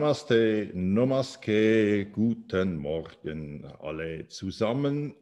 Namaste, Namaste, guten Morgen alle zusammen.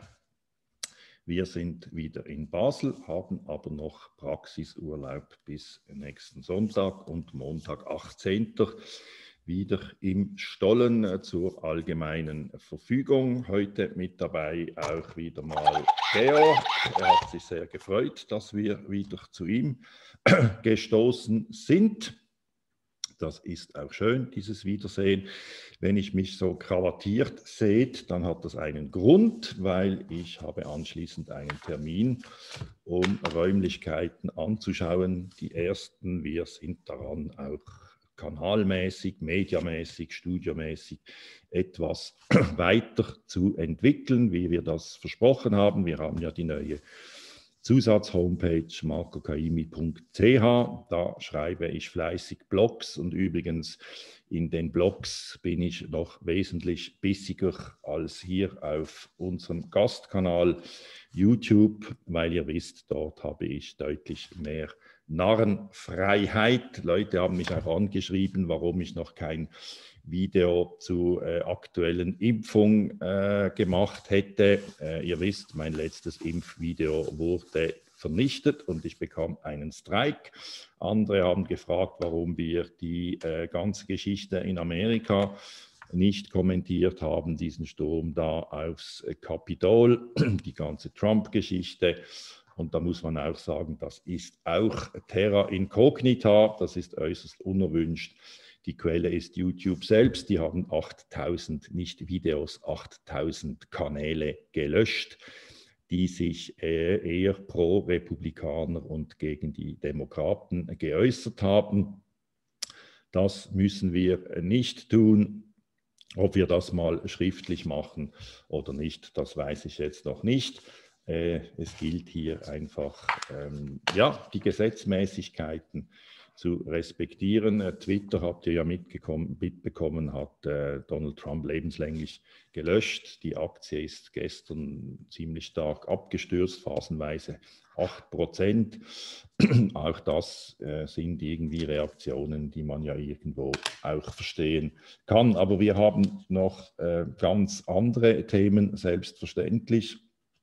Wir sind wieder in Basel, haben aber noch Praxisurlaub bis nächsten Sonntag und Montag, 18. wieder im Stollen zur allgemeinen Verfügung. Heute mit dabei auch wieder mal Theo. Er hat sich sehr gefreut, dass wir wieder zu ihm gestoßen sind. Das ist auch schön, dieses Wiedersehen. Wenn ich mich so krawattiert seht, dann hat das einen Grund, weil ich habe anschließend einen Termin, um Räumlichkeiten anzuschauen. Die ersten, wir sind daran, auch kanalmäßig, mediamäßig, studiomäßig etwas weiter zu entwickeln, wie wir das versprochen haben. Wir haben ja die neue Zusatz-Homepage marcocaimi.ch, da schreibe ich fleißig Blogs und übrigens in den Blogs bin ich noch wesentlich bissiger als hier auf unserem Gastkanal YouTube, weil ihr wisst, dort habe ich deutlich mehr Narrenfreiheit. Leute haben mich auch angeschrieben, warum ich noch kein Video zur aktuellen Impfung gemacht hätte. Ihr wisst, mein letztes Impfvideo wurde vernichtet und ich bekam einen Streik. Andere haben gefragt, warum wir die ganze Geschichte in Amerika nicht kommentiert haben, diesen Sturm da aufs Kapitol, die ganze Trump-Geschichte. Und da muss man auch sagen, das ist auch Terra Incognita, das ist äußerst unerwünscht. Die Quelle ist YouTube selbst, die haben 8000, nicht Videos, 8000 Kanäle gelöscht, die sich eher pro Republikaner und gegen die Demokraten geäußert haben. Das müssen wir nicht tun. Ob wir das mal schriftlich machen oder nicht, das weiß ich jetzt noch nicht. Es gilt hier einfach, die Gesetzmäßigkeiten zu respektieren. Twitter, habt ihr ja mitbekommen, hat Donald Trump lebenslänglich gelöscht. Die Aktie ist gestern ziemlich stark abgestürzt, phasenweise 8%. Auch das sind irgendwie Reaktionen, die man ja irgendwo auch verstehen kann. Aber wir haben noch ganz andere Themen, selbstverständlich.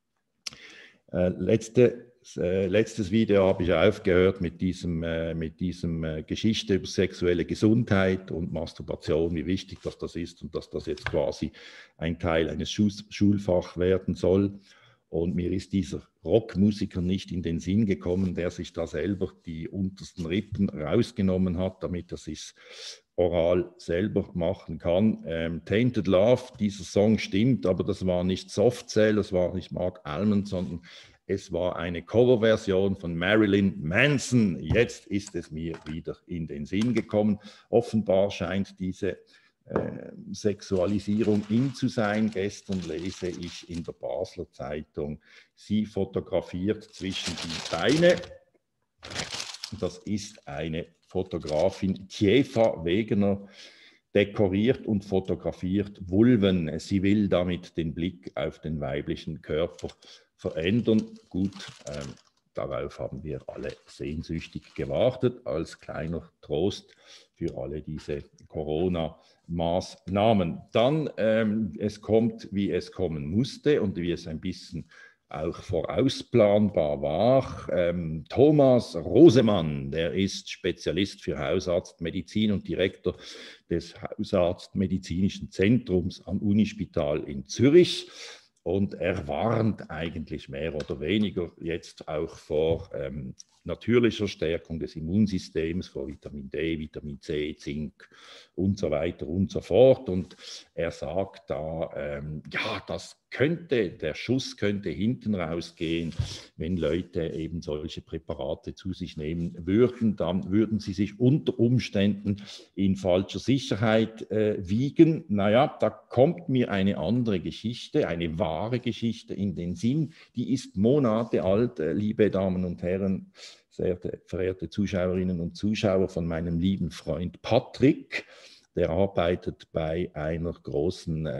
Letztes Video habe ich aufgehört mit diesem Geschichte über sexuelle Gesundheit und Masturbation, wie wichtig das ist und dass das jetzt quasi ein Teil eines Schulfachs werden soll. Und mir ist dieser Rockmusiker nicht in den Sinn gekommen, der sich da selber die untersten Rippen rausgenommen hat, damit er sich oral selber machen kann. Tainted Love, dieser Song stimmt, aber das war nicht Soft Cell, das war nicht Mark Almond, sondern es war eine Coverversion von Marilyn Manson. Jetzt ist es mir wieder in den Sinn gekommen. Offenbar scheint diese Sexualisierung in zu sein. Gestern lese ich in der Basler Zeitung, sie fotografiert zwischen die Beine. Das ist eine Fotografin, Tjefa Wegener, dekoriert und fotografiert Vulven. Sie will damit den Blick auf den weiblichen Körper verändern. Gut, darauf haben wir alle sehnsüchtig gewartet, als kleiner Trost für alle diese Corona-Maßnahmen. Dann, es kommt, wie es kommen musste und wie es ein bisschen auch vorausplanbar war. Thomas Rosemann, der ist Spezialist für Hausarztmedizin und Direktor des Hausarztmedizinischen Zentrums am Unispital in Zürich. Und er warnt eigentlich mehr oder weniger jetzt auch vor natürlicher Stärkung des Immunsystems, vor Vitamin D, Vitamin C, Zink und so weiter und so fort. Und er sagt da, der Schuss könnte hinten rausgehen, wenn Leute eben solche Präparate zu sich nehmen würden. Dann würden sie sich unter Umständen in falscher Sicherheit wiegen. Naja, da kommt mir eine andere Geschichte, eine wahre Geschichte in den Sinn. Die ist Monate alt, liebe Damen und Herren, sehr verehrte Zuschauerinnen und Zuschauer, von meinem lieben Freund Patrick. Der arbeitet bei einer großen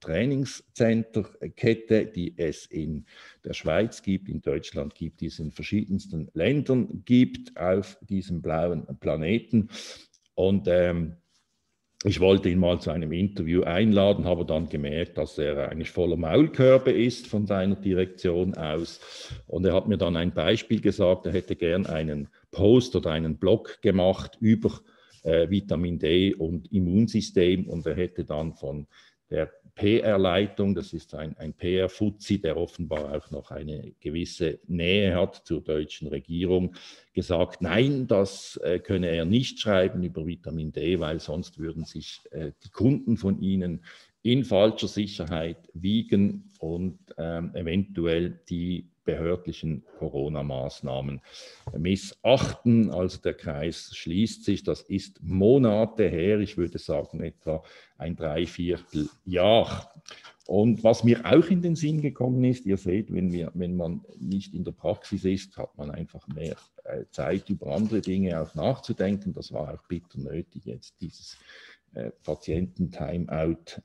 Trainingscenterkette, die es in der Schweiz gibt, in Deutschland gibt, die es in verschiedensten Ländern gibt auf diesem blauen Planeten. Und Ich wollte ihn mal zu einem Interview einladen, habe dann gemerkt, dass er eigentlich voller Maulkörbe ist von seiner Direktion aus. Und er hat mir dann ein Beispiel gesagt, er hätte gern einen Post oder einen Blog gemacht über Vitamin D und Immunsystem. Und er hätte dann von der PR-Leitung, das ist ein PR-Fuzzi, der offenbar auch noch eine gewisse Nähe hat zur deutschen Regierung, gesagt, nein, das könne er nicht schreiben über Vitamin D, weil sonst würden sich die Kunden von Ihnen in falscher Sicherheit wiegen und eventuell die behördlichen Corona-Maßnahmen missachten. Also der Kreis schließt sich, das ist Monate her, ich würde sagen etwa ein Dreivierteljahr. Und was mir auch in den Sinn gekommen ist, ihr seht, wenn man nicht in der Praxis ist, hat man einfach mehr Zeit, über andere Dinge auch nachzudenken. Das war auch bitter nötig, jetzt dieses Patienten-Timeout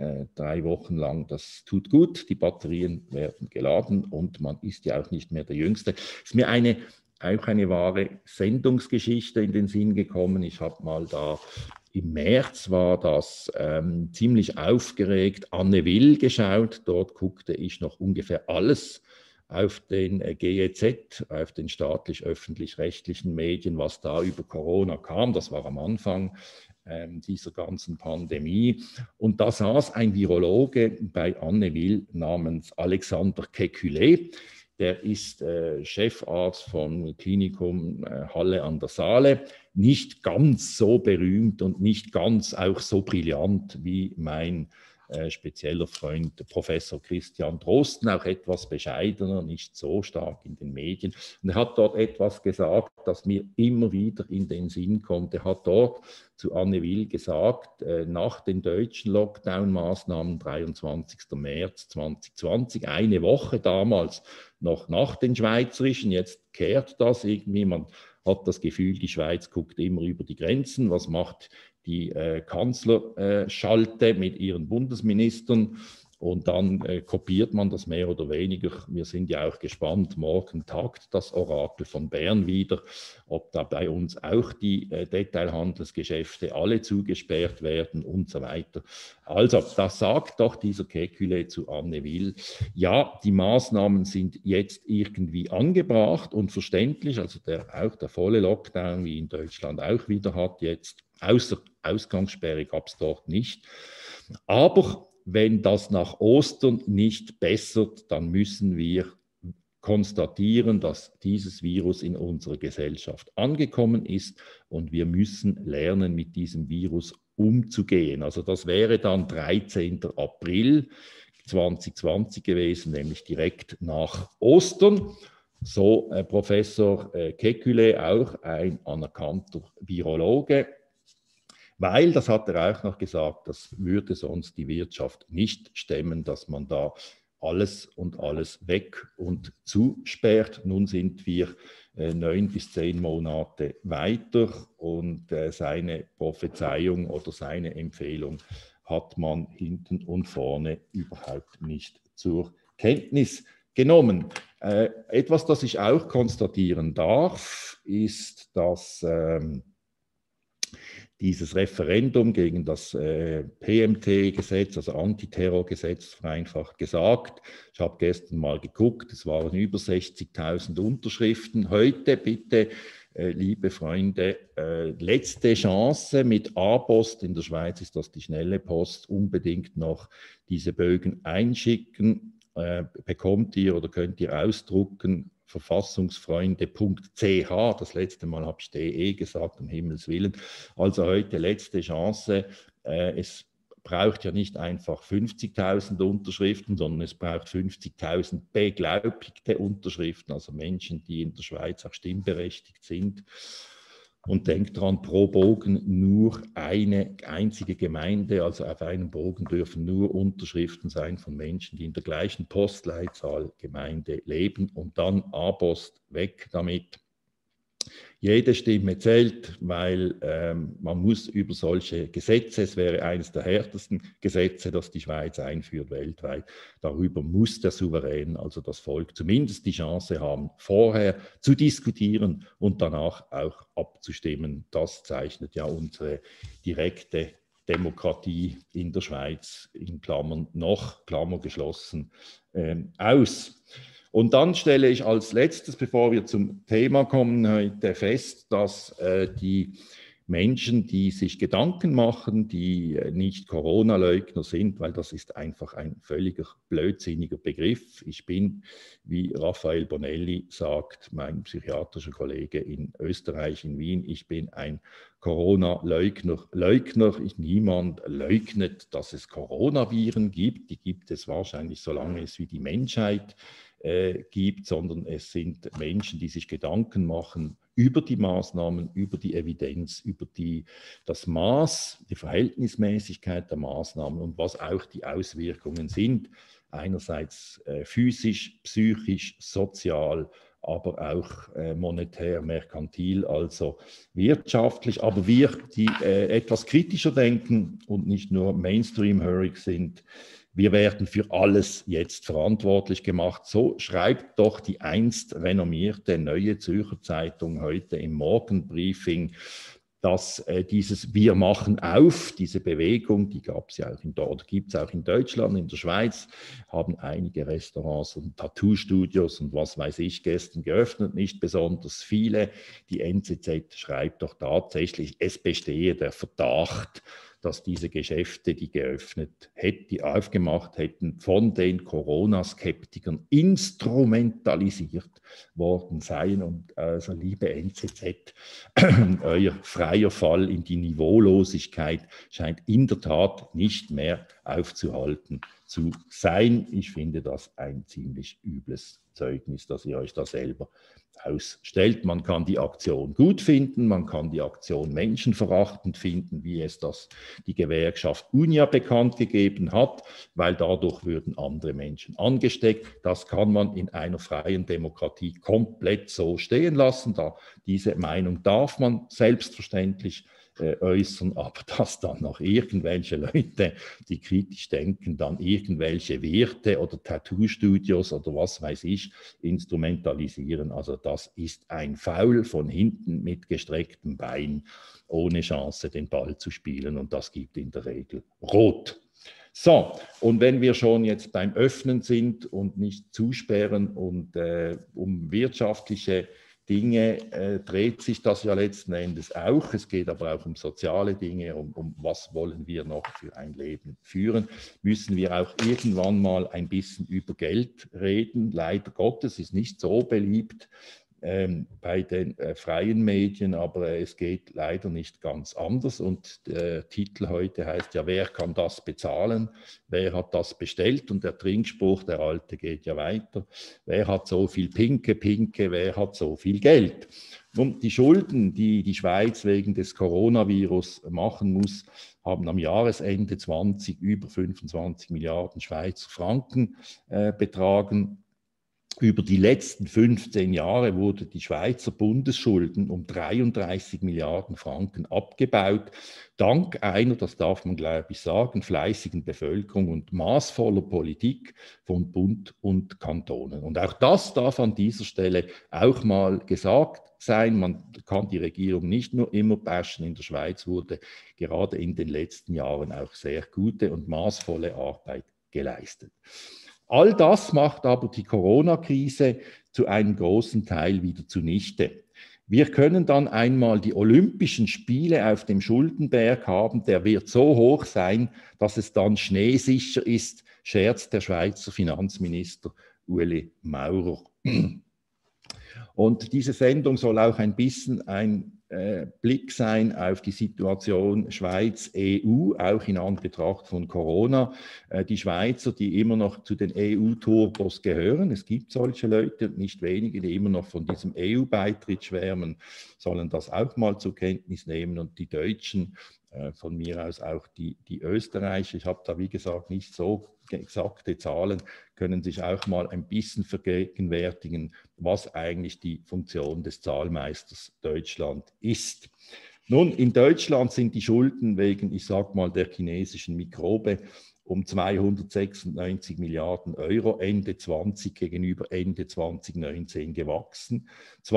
3 Wochen lang. Das tut gut, die Batterien werden geladen und man ist ja auch nicht mehr der Jüngste. Es ist mir auch eine wahre Sendungsgeschichte in den Sinn gekommen. Ich habe mal da im März war das ziemlich aufgeregt Anne Will geschaut. Dort guckte ich noch ungefähr alles auf den GEZ, auf den staatlich-öffentlich-rechtlichen Medien, was da über Corona kam. Das war am Anfang dieser ganzen Pandemie. Und da saß ein Virologe bei Anne Will namens Alexander Kekulé. Der ist Chefarzt vom Klinikum Halle an der Saale. Nicht ganz so berühmt und nicht ganz auch so brillant wie mein spezieller Freund Professor Christian Drosten, auch etwas bescheidener, nicht so stark in den Medien. Und er hat dort etwas gesagt, das mir immer wieder in den Sinn kommt. Er hat dort zu Anne Will gesagt, nach den deutschen Lockdown-Maßnahmen 23. März 2020, eine Woche damals noch nach den schweizerischen, jetzt kehrt das irgendwie, man hat das Gefühl, die Schweiz guckt immer über die Grenzen, was macht die Kanzlerschalte mit ihren Bundesministern und dann kopiert man das mehr oder weniger. Wir sind ja auch gespannt, morgen tagt das Orakel von Bern wieder, ob da bei uns auch die Detailhandelsgeschäfte alle zugesperrt werden und so weiter. Also, das sagt doch dieser Kekulé zu Anne Will. Ja, die Maßnahmen sind jetzt irgendwie angebracht und verständlich, also auch der volle Lockdown, wie in Deutschland auch wieder hat jetzt, außer Ausgangssperre gab es dort nicht. Aber wenn das nach Ostern nicht bessert, dann müssen wir konstatieren, dass dieses Virus in unserer Gesellschaft angekommen ist und wir müssen lernen, mit diesem Virus umzugehen. Also das wäre dann 13. April 2020 gewesen, nämlich direkt nach Ostern. So Professor Kekulé, auch ein anerkannter Virologe, weil, das hat er auch noch gesagt, das würde sonst die Wirtschaft nicht stemmen, dass man da alles und alles weg und zusperrt. Nun sind wir 9 bis 10 Monate weiter und seine Prophezeiung oder seine Empfehlung hat man hinten und vorne überhaupt nicht zur Kenntnis genommen. Etwas, das ich auch konstatieren darf, ist, dass dieses Referendum gegen das PMT-Gesetz, also Antiterrorgesetz, vereinfacht gesagt. Ich habe gestern mal geguckt, es waren über 60.000 Unterschriften. Heute bitte, liebe Freunde, letzte Chance mit A-Post, in der Schweiz ist das die schnelle Post, unbedingt noch diese Bögen einschicken. Bekommt ihr oder könnt ihr ausdrucken, verfassungsfreunde.ch, das letzte Mal habe ich DE gesagt, um Himmels Willen. Also heute letzte Chance. Es braucht ja nicht einfach 50.000 Unterschriften, sondern es braucht 50.000 beglaubigte Unterschriften, also Menschen, die in der Schweiz auch stimmberechtigt sind. Und denkt dran, pro Bogen nur eine einzige Gemeinde, also auf einem Bogen dürfen nur Unterschriften sein von Menschen, die in der gleichen Postleitzahl Gemeinde leben und dann A-Post weg damit. Jede Stimme zählt, weil man muss über solche Gesetze, es wäre eines der härtesten Gesetze, das die Schweiz einführt weltweit, darüber muss der Souverän, also das Volk, zumindest die Chance haben, vorher zu diskutieren und danach auch abzustimmen. Das zeichnet ja unsere direkte Demokratie in der Schweiz in Klammern noch, Klammer geschlossen, aus. Und dann stelle ich als letztes, bevor wir zum Thema kommen heute, fest, dass die Menschen, die sich Gedanken machen, die nicht Corona-Leugner sind, weil das ist einfach ein völliger blödsinniger Begriff. Ich bin, wie Raphael Bonelli sagt, mein psychiatrischer Kollege in Österreich, in Wien, ich bin ein Corona-Leugner. Niemand leugnet, dass es Coronaviren gibt. Die gibt es wahrscheinlich, solange es wie die Menschheit gibt, sondern es sind Menschen, die sich Gedanken machen über die Maßnahmen, über die Evidenz, über das Maß, die Verhältnismäßigkeit der Maßnahmen und was auch die Auswirkungen sind. Einerseits physisch, psychisch, sozial, aber auch monetär, merkantil, also wirtschaftlich. Aber wir, die etwas kritischer denken und nicht nur Mainstream-hörig sind, wir werden für alles jetzt verantwortlich gemacht. So schreibt doch die einst renommierte Neue Zürcher Zeitung heute im Morgenbriefing, dass dieses Wir machen auf, diese Bewegung, die gab es ja auch oder gibt es auch in Deutschland, in der Schweiz, haben einige Restaurants und Tattoo-Studios und was weiß ich gestern geöffnet, nicht besonders viele. Die NZZ schreibt doch tatsächlich, es bestehe der Verdacht, dass diese Geschäfte, die geöffnet hätten, die aufgemacht hätten, von den Corona-Skeptikern instrumentalisiert worden seien. Und also, liebe NZZ, euer freier Fall in die Niveaulosigkeit scheint in der Tat nicht mehr aufzuhalten zu sein. Ich finde das ein ziemlich übles Zeugnis, dass ihr euch da selber ausstellt. Man kann die Aktion gut finden, man kann die Aktion menschenverachtend finden, wie es das die Gewerkschaft UNIA bekannt gegeben hat, weil dadurch würden andere Menschen angesteckt. Das kann man in einer freien Demokratie komplett so stehen lassen. Diese Meinung darf man selbstverständlich äußern, aber dass dann noch irgendwelche Leute, die kritisch denken, dann irgendwelche Werte oder Tattoo-Studios oder was weiß ich instrumentalisieren, also das ist ein Foul von hinten mit gestrecktem Bein, ohne Chance den Ball zu spielen und das gibt in der Regel Rot. So, und wenn wir schon jetzt beim Öffnen sind und nicht zusperren und um wirtschaftliche Dinge dreht sich das ja letzten Endes auch. Es geht aber auch um soziale Dinge, um was wollen wir noch für ein Leben führen. Müssen wir auch irgendwann mal ein bisschen über Geld reden. Leider Gottes ist nicht so beliebt bei den freien Medien, aber es geht leider nicht ganz anders. Und der Titel heute heißt ja, wer kann das bezahlen? Wer hat das bestellt? Und der Trinkspruch, der alte, geht ja weiter. Wer hat so viel Pinke, wer hat so viel Geld? Und die Schulden, die die Schweiz wegen des Coronavirus machen muss, haben am Jahresende 20 über 25 Milliarden Schweizer Franken betragen. Über die letzten 15 Jahre wurde die Schweizer Bundesschulden um 33 Milliarden Franken abgebaut, dank einer, das darf man glaube ich sagen, fleißigen Bevölkerung und maßvoller Politik von Bund und Kantonen. Und auch das darf an dieser Stelle auch mal gesagt sein. Man kann die Regierung nicht nur immer bashen. In der Schweiz wurde gerade in den letzten Jahren auch sehr gute und maßvolle Arbeit geleistet. All das macht aber die Corona-Krise zu einem großen Teil wieder zunichte. Wir können dann einmal die Olympischen Spiele auf dem Schuldenberg haben, der wird so hoch sein, dass es dann schneesicher ist, scherzt der Schweizer Finanzminister Ueli Maurer. Und diese Sendung soll auch ein bisschen ein Blick sein auf die Situation Schweiz-EU, auch in Anbetracht von Corona. Die Schweizer, die immer noch zu den EU-Turbos gehören, es gibt solche Leute, nicht wenige, die immer noch von diesem EU-Beitritt schwärmen, sollen das auch mal zur Kenntnis nehmen. Und die Deutschen, von mir aus auch die Österreicher, ich habe da wie gesagt nicht so exakte Zahlen, können sich auch mal ein bisschen vergegenwärtigen, was eigentlich die Funktion des Zahlmeisters Deutschland ist. Nun, in Deutschland sind die Schulden wegen, ich sage mal, der chinesischen Mikrobe um 296 Milliarden Euro Ende 20 gegenüber Ende 2019 gewachsen.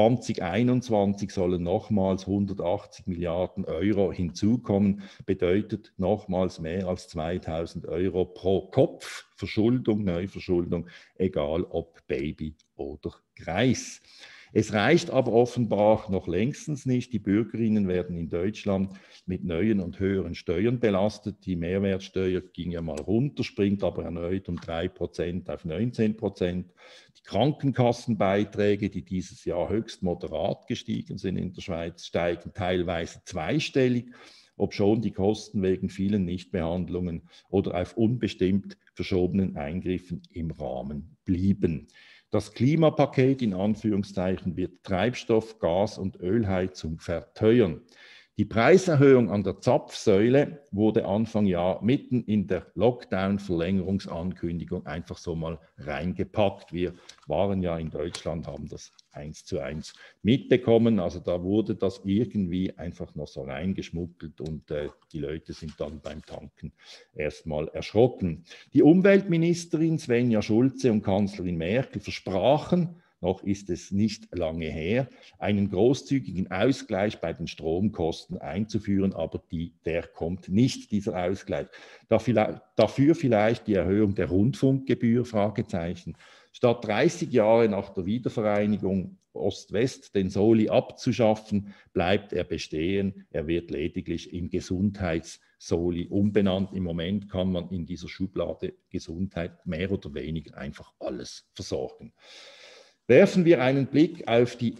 2021 sollen nochmals 180 Milliarden Euro hinzukommen, bedeutet nochmals mehr als 2000 Euro pro Kopf Verschuldung, Neuverschuldung, egal ob Baby oder Greis. Es reicht aber offenbar noch längstens nicht. Die Bürgerinnen werden in Deutschland mit neuen und höheren Steuern belastet. Die Mehrwertsteuer ging ja mal runter, springt aber erneut um 3% auf 19%. Die Krankenkassenbeiträge, die dieses Jahr höchst moderat gestiegen sind in der Schweiz, steigen teilweise zweistellig, obschon die Kosten wegen vielen Nichtbehandlungen oder auf unbestimmt verschobenen Eingriffen im Rahmen blieben. Das Klimapaket in Anführungszeichen wird Treibstoff, Gas- und Ölheizung verteuern. Die Preiserhöhung an der Zapfsäule wurde Anfang Jahr mitten in der Lockdown-Verlängerungsankündigung einfach so mal reingepackt. Wir waren ja in Deutschland, haben das 1:1 mitbekommen. Also da wurde das irgendwie einfach noch so reingeschmuggelt und die Leute sind dann beim Tanken erstmal erschrocken. Die Umweltministerin Svenja Schulze und Kanzlerin Merkel versprachen, noch ist es nicht lange her, einen großzügigen Ausgleich bei den Stromkosten einzuführen, aber der kommt nicht, dieser Ausgleich. Dafür vielleicht die Erhöhung der Rundfunkgebühr, Fragezeichen. Statt 30 Jahre nach der Wiedervereinigung Ost-West den Soli abzuschaffen, bleibt er bestehen. Er wird lediglich im Gesundheits-Soli umbenannt. Im Moment kann man in dieser Schublade Gesundheit mehr oder weniger einfach alles versorgen. Werfen wir einen Blick auf die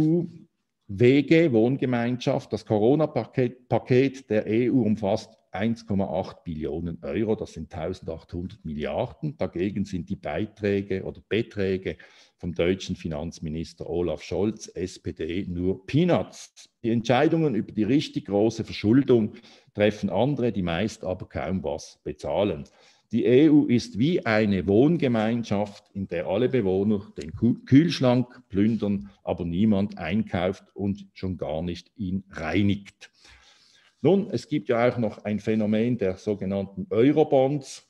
EU-WG, Wohngemeinschaft. Das Corona-Paket der EU umfasst 1,8 Billionen Euro, das sind 1800 Milliarden. Dagegen sind die Beiträge oder Beträge vom deutschen Finanzminister Olaf Scholz, SPD, nur Peanuts. Die Entscheidungen über die richtig große Verschuldung treffen andere, die meist aber kaum was bezahlen. Die EU ist wie eine Wohngemeinschaft, in der alle Bewohner den Kühlschrank plündern, aber niemand einkauft und schon gar nicht ihn reinigt. Nun, es gibt ja auch noch ein Phänomen der sogenannten Eurobonds,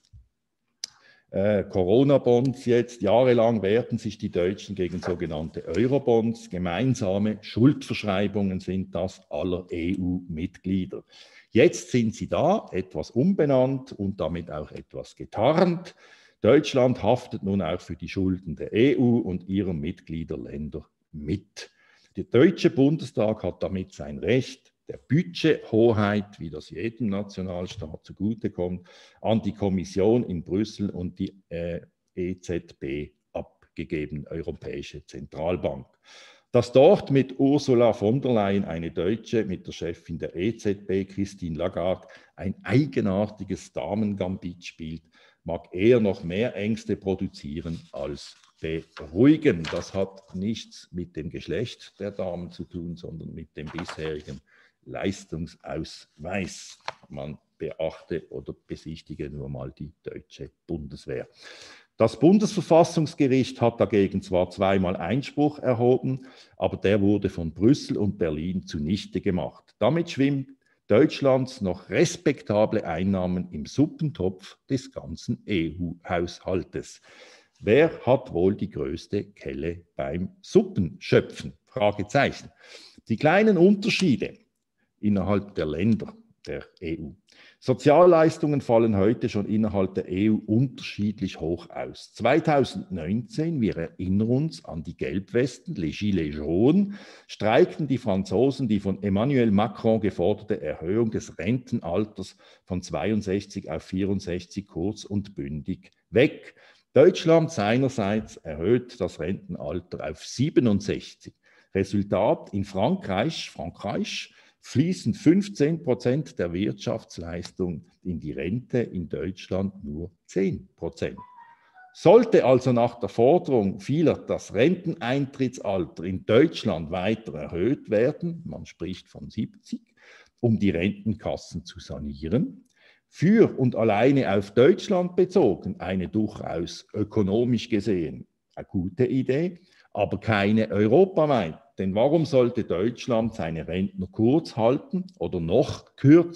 Corona-Bonds jetzt. Jahrelang wehrten sich die Deutschen gegen sogenannte Eurobonds. Gemeinsame Schuldverschreibungen sind das aller EU-Mitglieder. Jetzt sind sie da, etwas umbenannt und damit auch etwas getarnt. Deutschland haftet nun auch für die Schulden der EU und ihrer Mitgliederländer mit. Der Deutsche Bundestag hat damit sein Recht der Budgethoheit, wie das jedem Nationalstaat zugutekommt, an die Kommission in Brüssel und die EZB abgegeben, Europäische Zentralbank. Dass dort mit Ursula von der Leyen eine Deutsche mit der Chefin der EZB, Christine Lagarde, ein eigenartiges Damengambit spielt, mag eher noch mehr Ängste produzieren als beruhigen. Das hat nichts mit dem Geschlecht der Damen zu tun, sondern mit dem bisherigen Leistungsausweis. Man beachte oder besichtige nur mal die deutsche Bundeswehr. Das Bundesverfassungsgericht hat dagegen zwar zweimal Einspruch erhoben, aber der wurde von Brüssel und Berlin zunichte gemacht. Damit schwimmt Deutschlands noch respektable Einnahmen im Suppentopf des ganzen EU-Haushaltes. Wer hat wohl die größte Kelle beim Suppenschöpfen? Fragezeichen. Die kleinen Unterschiede innerhalb der Länder der EU. Sozialleistungen fallen heute schon innerhalb der EU unterschiedlich hoch aus. 2019, wir erinnern uns an die Gelbwesten, les Gilets jaunes, streikten die Franzosen die von Emmanuel Macron geforderte Erhöhung des Rentenalters von 62 auf 64 kurz und bündig weg. Deutschland seinerseits erhöht das Rentenalter auf 67. Resultat: in Frankreich fließen 15% der Wirtschaftsleistung in die Rente, in Deutschland nur 10%. Sollte also nach der Forderung vieler das Renteneintrittsalter in Deutschland weiter erhöht werden, man spricht von 70, um die Rentenkassen zu sanieren, für und alleine auf Deutschland bezogen eine durchaus ökonomisch gesehen eine gute Idee, aber keine europaweit. Denn warum sollte Deutschland seine Rentner kurz halten oder noch kürzer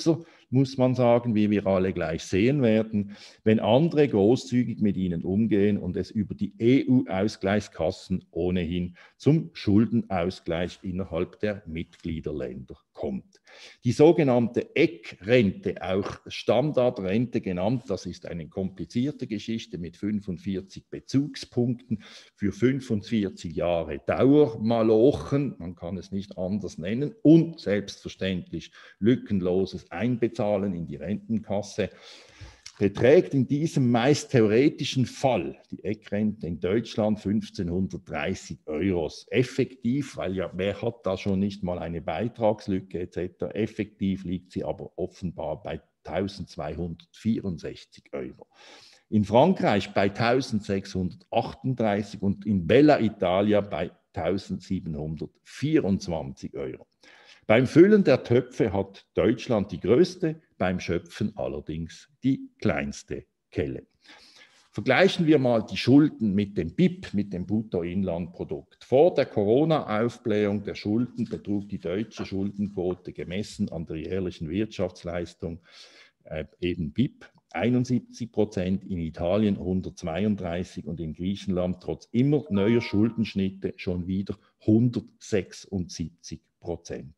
muss man sagen, wie wir alle gleich sehen werden, wenn andere großzügig mit ihnen umgehen und es über die EU-Ausgleichskassen ohnehin zum Schuldenausgleich innerhalb der Mitgliederländer kommt. Die sogenannte Eckrente, auch Standardrente genannt, das ist eine komplizierte Geschichte mit 45 Bezugspunkten für 45 Jahre Dauermalochen, man kann es nicht anders nennen, und selbstverständlich lückenloses Einbezahlen in die Rentenkasse, beträgt in diesem meist theoretischen Fall die Eckrente in Deutschland 1530 €. Effektiv, weil ja, wer hat da schon nicht mal eine Beitragslücke etc., effektiv liegt sie aber offenbar bei 1264 €. In Frankreich bei 1638 und in Bella Italia bei 1724 €. Beim Füllen der Töpfe hat Deutschland die größte, beim Schöpfen allerdings die kleinste Kelle. Vergleichen wir mal die Schulden mit dem BIP, mit dem Bruttoinlandprodukt. Vor der Corona-Aufblähung der Schulden betrug die deutsche Schuldenquote gemessen an der jährlichen Wirtschaftsleistung, eben BIP, 71%, in Italien 132% und in Griechenland trotz immer neuer Schuldenschnitte schon wieder 176%.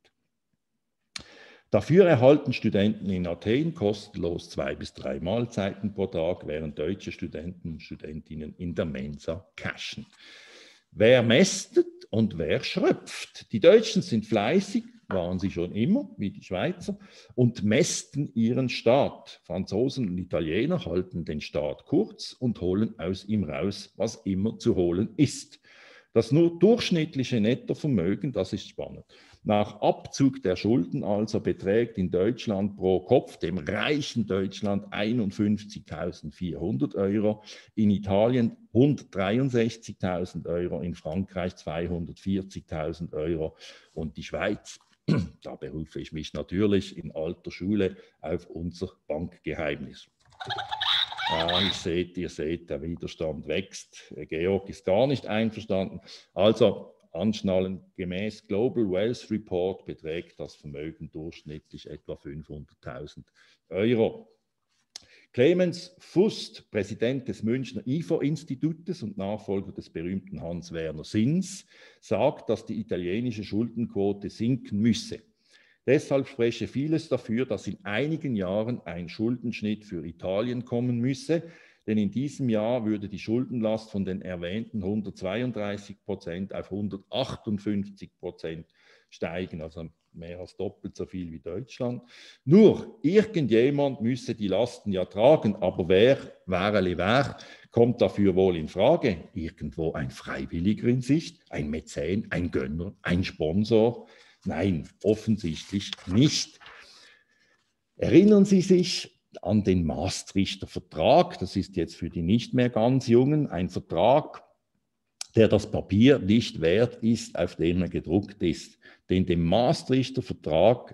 Dafür erhalten Studenten in Athen kostenlos 2 bis 3 Mahlzeiten pro Tag, während deutsche Studenten und Studentinnen in der Mensa cashen. Wer mästet und wer schröpft? Die Deutschen sind fleißig, waren sie schon immer, wie die Schweizer, und mästen ihren Staat. Franzosen und Italiener halten den Staat kurz und holen aus ihm raus, was immer zu holen ist. Das nur durchschnittliche Nettovermögen, das ist spannend, nach Abzug der Schulden also beträgt in Deutschland pro Kopf, dem reichen Deutschland, 51.400 €, in Italien 163.000 €, in Frankreich 240.000 € und die Schweiz, da berufe ich mich natürlich in alter Schule auf unser Bankgeheimnis. Ja, ihr seht, der Widerstand wächst. Georg ist gar nicht einverstanden. Also anschnallen, gemäß Global Wealth Report beträgt das Vermögen durchschnittlich etwa 500.000 €. Clemens Fust, Präsident des Münchner IFO-Institutes und Nachfolger des berühmten Hans-Werner Sins, sagt, dass die italienische Schuldenquote sinken müsse. Deshalb spreche vieles dafür, dass in einigen Jahren ein Schuldenschnitt für Italien kommen müsse, denn in diesem Jahr würde die Schuldenlast von den erwähnten 132% auf 158% steigen, also mehr als doppelt so viel wie Deutschland. Nur, irgendjemand müsse die Lasten ja tragen, aber wer kommt dafür wohl in Frage? Irgendwo ein Freiwilliger in Sicht, ein Mäzen, ein Gönner, ein Sponsor? Nein, offensichtlich nicht. Erinnern Sie sich an den Maastrichter Vertrag? Das ist jetzt für die nicht mehr ganz Jungen ein Vertrag, der das Papier nicht wert ist, auf dem er gedruckt ist. Denn dem Maastrichter Vertrag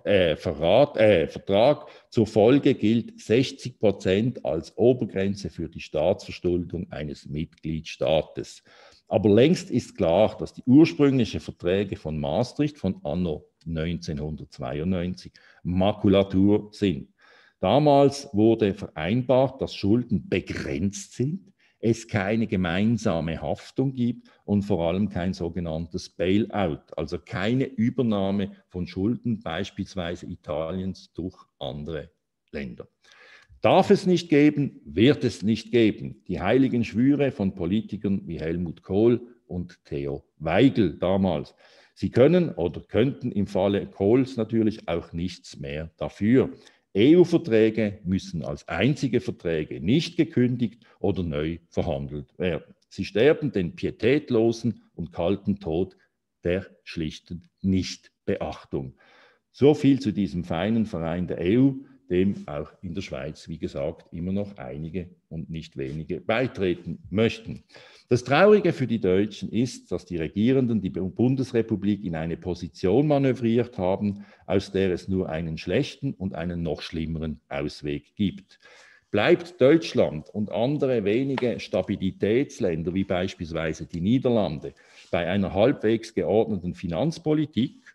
zur Folge gilt 60% als Obergrenze für die Staatsverschuldung eines Mitgliedstaates. Aber längst ist klar, dass die ursprünglichen Verträge von Maastricht von anno 1992 Makulatur sind. Damals wurde vereinbart, dass Schulden begrenzt sind, es keine gemeinsame Haftung gibt und vor allem kein sogenanntes Bailout, also keine Übernahme von Schulden, beispielsweise Italiens, durch andere Länder. Darf es nicht geben, wird es nicht geben. Die heiligen Schwüre von Politikern wie Helmut Kohl und Theo Weigel damals. Sie können oder könnten im Falle Kohls natürlich auch nichts mehr dafür. EU-Verträge müssen als einzige Verträge nicht gekündigt oder neu verhandelt werden. Sie sterben den pietätlosen und kalten Tod der schlichten Nichtbeachtung. So viel zu diesem feinen Verein der EU, dem auch in der Schweiz, wie gesagt, immer noch einige und nicht wenige beitreten möchten. Das Traurige für die Deutschen ist, dass die Regierenden die Bundesrepublik in eine Position manövriert haben, aus der es nur einen schlechten und einen noch schlimmeren Ausweg gibt. Bleibt Deutschland und andere wenige Stabilitätsländer, wie beispielsweise die Niederlande, bei einer halbwegs geordneten Finanzpolitik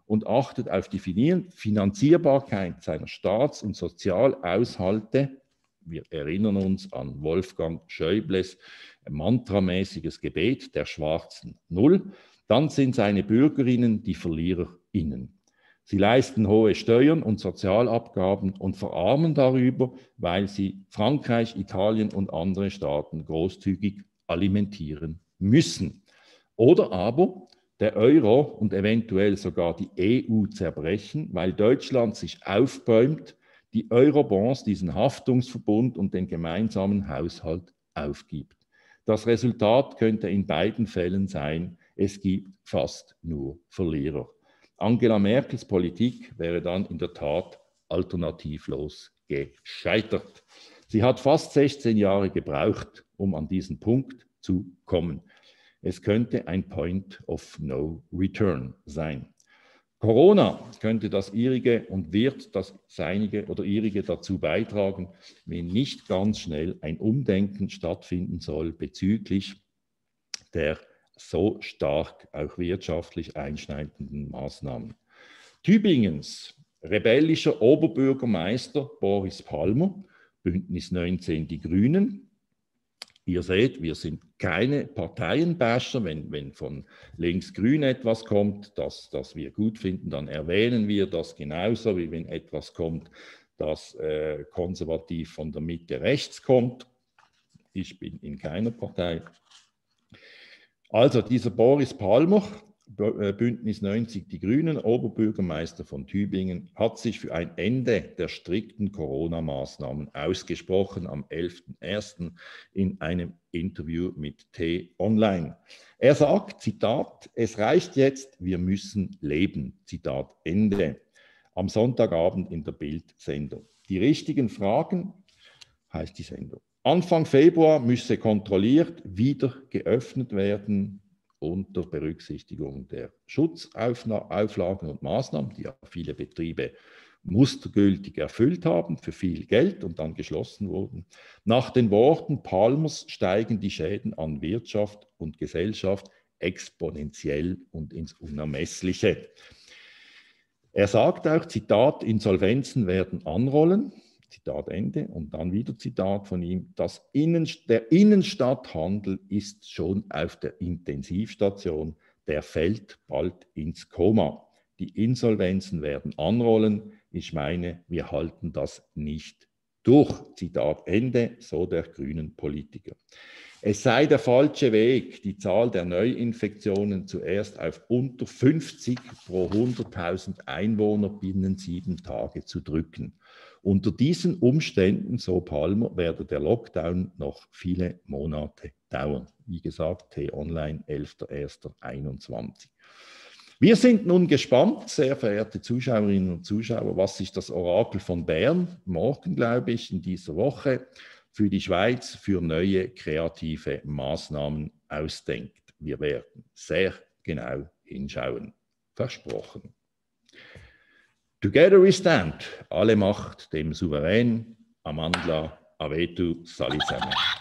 und achtet auf die Finanzierbarkeit seiner Staats- und Sozialhaushalte. Wir erinnern uns an Wolfgang Schäubles mantramäßiges Gebet der schwarzen Null. Dann sind seine Bürgerinnen die VerliererInnen. Sie leisten hohe Steuern und Sozialabgaben und verarmen darüber, weil sie Frankreich, Italien und andere Staaten großzügig alimentieren müssen. Oder aber der Euro und eventuell sogar die EU zerbrechen, weil Deutschland sich aufbäumt, die Eurobonds, diesen Haftungsverbund und den gemeinsamen Haushalt aufgibt. Das Resultat könnte in beiden Fällen sein, es gibt fast nur Verlierer. Angela Merkels Politik wäre dann in der Tat alternativlos gescheitert. Sie hat fast 16 Jahre gebraucht, um an diesen Punkt zu kommen. Es könnte ein Point of No Return sein. Corona könnte das ihrige und wird das seinige oder ihrige dazu beitragen, wenn nicht ganz schnell ein Umdenken stattfinden soll bezüglich der so stark auch wirtschaftlich einschneidenden Maßnahmen. Tübingens rebellischer Oberbürgermeister Boris Palmer, Bündnis 19 Die Grünen. Ihr seht, wir sind keine Parteienbasher. Wenn von links-grün etwas kommt, das wir gut finden, dann erwähnen wir das genauso, wie wenn etwas kommt, das konservativ von der Mitte rechts kommt. Ich bin in keiner Partei. Also dieser Boris Palmer, Bündnis 90 Die Grünen, Oberbürgermeister von Tübingen, hat sich für ein Ende der strikten Corona-Maßnahmen ausgesprochen am 11.01. in einem Interview mit T-Online. Er sagt, Zitat, es reicht jetzt, wir müssen leben, Zitat Ende. Am Sonntagabend in der Bild-Sendung. Die richtigen Fragen, heißt die Sendung. Anfang Februar müsse kontrolliert wieder geöffnet werden unter Berücksichtigung der Schutzauflagen und Maßnahmen, die ja viele Betriebe mustergültig erfüllt haben für viel Geld und dann geschlossen wurden. Nach den Worten Palmers steigen die Schäden an Wirtschaft und Gesellschaft exponentiell und ins Unermessliche. Er sagt auch, Zitat, Insolvenzen werden anrollen. Zitat Ende. Und dann wieder Zitat von ihm. Der Innenstadthandel ist schon auf der Intensivstation. Der fällt bald ins Koma. Die Insolvenzen werden anrollen. Ich meine, wir halten das nicht durch. Zitat Ende, so der grünen Politiker. Es sei der falsche Weg, die Zahl der Neuinfektionen zuerst auf unter 50 pro 100.000 Einwohner binnen 7 Tage zu drücken. Unter diesen Umständen, so Palmer, werde der Lockdown noch viele Monate dauern. Wie gesagt, T-Online, 11.01.21. Wir sind nun gespannt, sehr verehrte Zuschauerinnen und Zuschauer, was sich das Orakel von Bern morgen, glaube ich, in dieser Woche für die Schweiz für neue kreative Maßnahmen ausdenkt. Wir werden sehr genau hinschauen. Versprochen. Together we stand. Alle Macht dem Souverän. Amandla, Avetu, Salit zusammen.